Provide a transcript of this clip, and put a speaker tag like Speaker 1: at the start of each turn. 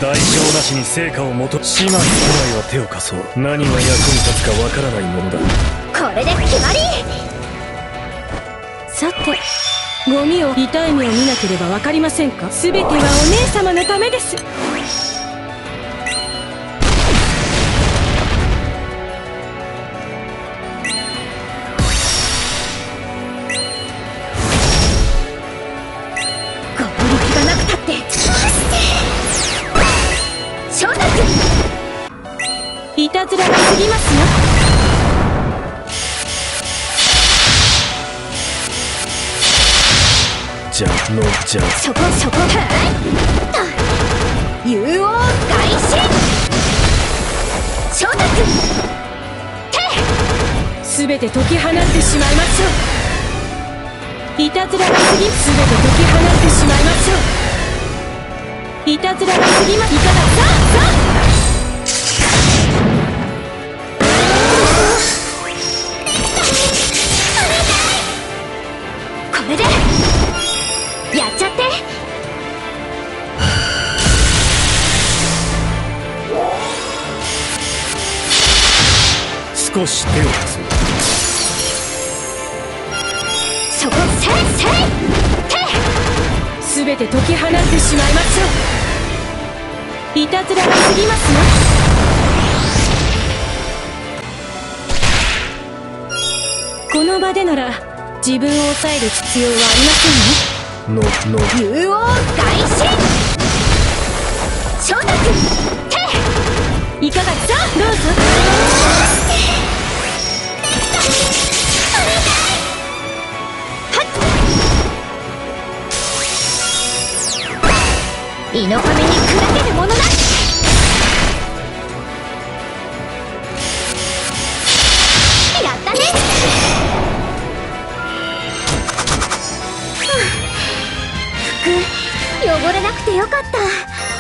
Speaker 1: 代償なしに成果を求め、始末くらいは手を貸そう。何が役に立つかわからないものだ。
Speaker 2: これで決まり。
Speaker 3: さて、ゴミを痛い目を見なければわかりませんか。全てはお姉様のためです。
Speaker 2: ご力がなくたって翔太君、
Speaker 3: いたずらが過ぎますよ。
Speaker 1: じゃのじゃ
Speaker 2: そこ竜王外進。翔太君、
Speaker 3: 全て解き放ってしまいましょう。いたずらが過ぎ、全て解き放ってしまいましょう。いたずらが過ぎます。いかがさあ
Speaker 2: これでやっちゃって。
Speaker 1: 少し手を貸そう。
Speaker 2: そこせい
Speaker 3: 全て解き放ってしまいましょう。いたずらが過ぎますよ。この場でなら自分を抑える必要はありませんね。
Speaker 2: 竜王外進。翔太君、
Speaker 3: いかがさあどうぞ。
Speaker 2: 胃の壁に砕けるものだ。やったね。服汚れなくてよかった。